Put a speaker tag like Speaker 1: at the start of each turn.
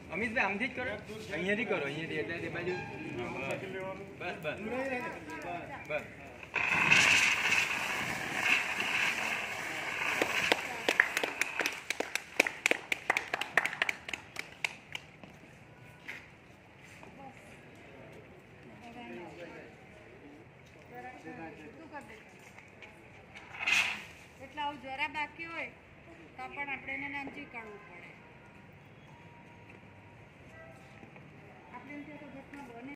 Speaker 1: અમિતભાઈ આમથી જ કરો, અહીંયાથી કરો, અહીંયાથી એટલે તે બાજુ બસ બસ બસ.
Speaker 2: એટલે આવું જરા બાકી હોય તો પણ આપણે એને નાનજી કાઢવું પડે. આપણે